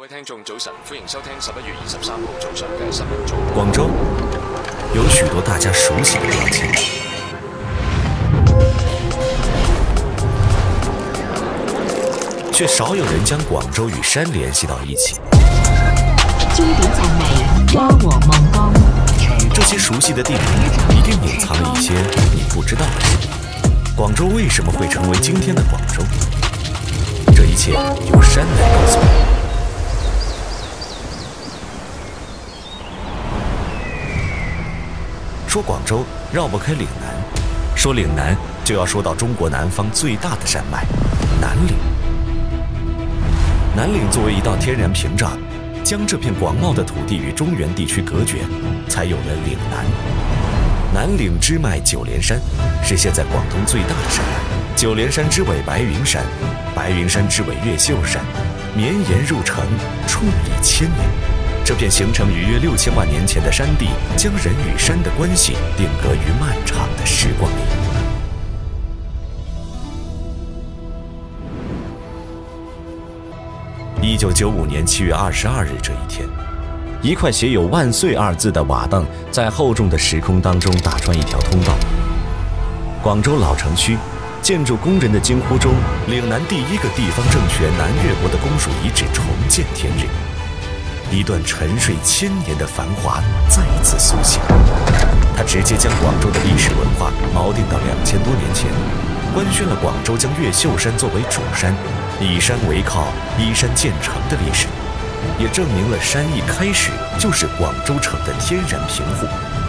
位聽眾早晨，歡迎收聽11月23號早上嘅新聞組。 廣州有許多大家熟悉的標籤，卻少有人將廣州與山聯繫到一起。 終點站係嘉禾望崗。 這些熟悉的地名一定隱藏了一些你不知道的事。廣州為什麼會成為今天的廣州？這一切由山來告訴你。說廣州繞不開嶺南，說嶺南就要說到中國南方最大的山脈南嶺。南嶺作為一道天然屏障，將這片廣袤的土地與中原地區隔絕，才有了嶺南。南嶺支脈九連山，是現在廣東最大的山脈。九連山之尾白雲山，白雲山之尾越秀山，綿延入城，矗立千年。這片形成於約6000萬年前的山地，將人與山的關係定格於漫長的時光裡。1995年7月22日這一天，一塊寫有"萬歲"二字的瓦當在厚重的時空當中打穿一條通道。廣州老城區建築工人的驚呼中，嶺南第一個地方政權南越國的公署遺址重見天日。一段沉睡1000年的繁華再次甦醒，它直接將廣州的歷史文化錨定到2000多年前，官宣了廣州將越秀山作為主山，以山為靠，依山建成的歷史，也證明了山一開始就是廣州城的天然屏護。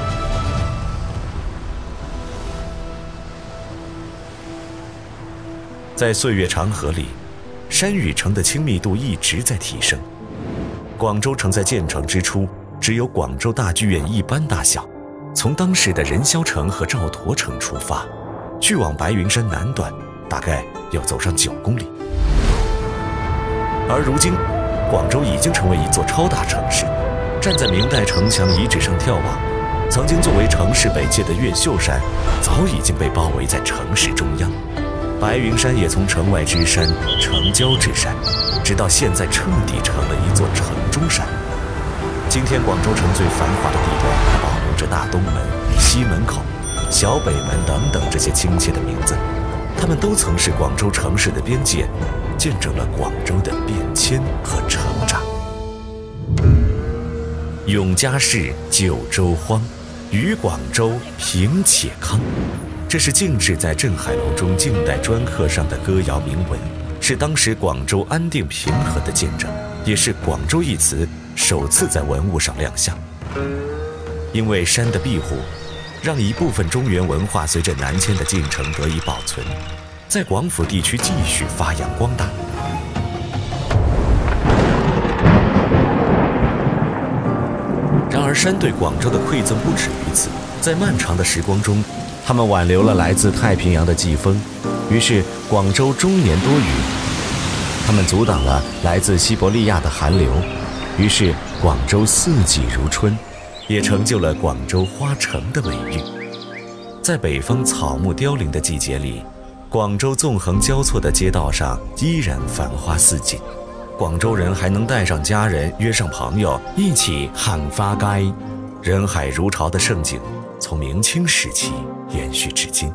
在歲月長河裡，山與城的親密度一直在提升。廣州城在建成之初只有廣州大劇院一般大小，從當時的仁霄城和趙佗城出發，去往白雲山南端，大概要走上9公里。而如今，廣州已經成為一座超大城市，站在明代城牆遺址上眺望，曾經作為城市北界的越秀山，早已經被包圍在城市中央。白雲山也從城外之山城郊之山，直到現在徹底成了一座城中山。今天廣州城最繁華的地段保留着大東門、西門口、小北門等等這些親切的名字，它們都曾是廣州城市的邊界，見證了廣州的變遷和成長。永嘉市九州荒，於廣州平且康。這是靜置在鎮海樓中近代磚刻上的歌謠銘文，是當時廣州安定平和的見證，也是廣州一詞首次在文物上亮相。因為山的庇護，讓一部分中原文化隨着南遷的進程得以保存，在廣府地區繼續發揚光大。然而山對廣州的饋贈不止於此，在漫長的時光中，他們挽留了來自太平洋的季風，於是廣州終年多雨；他們阻擋了來自西伯利亞的寒流，於是廣州四季如春，也成就了廣州花城的美譽。在北方草木凋零的季節裡，廣州縱橫交錯的街道上依然繁花似錦，廣州人還能帶上家人，約上朋友一起看花街，人海如潮的盛景從明清時期延續至今。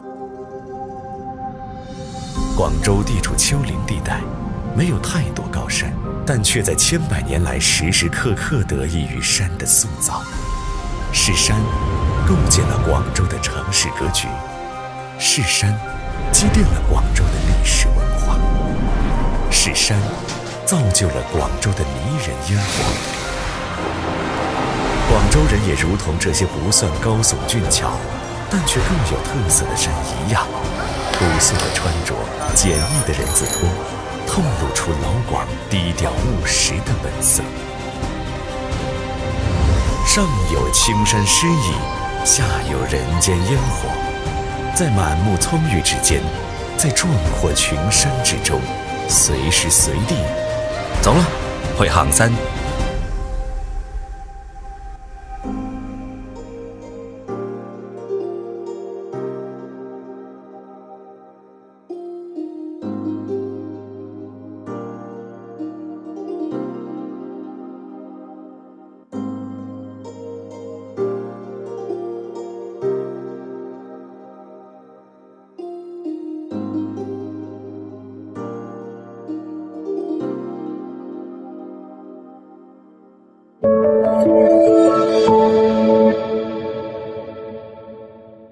廣州地處丘陵地帶，沒有太多高山，但卻在千百年來時時刻刻得益於山的塑造。是山構建了廣州的城市格局，是山積澱了廣州的歷史文化，是山造就了廣州的迷人煙火。廣州人也如同這些不算高聳俊俏，但卻更有特色的山一樣，樸素的穿着，簡易的人字拖，透露出老廣低調務實的本色。上有青山詩意，下有人間煙火，在滿目蔥鬱之間，在壯闊群山之中，隨時隨地，走了，去行山。 我。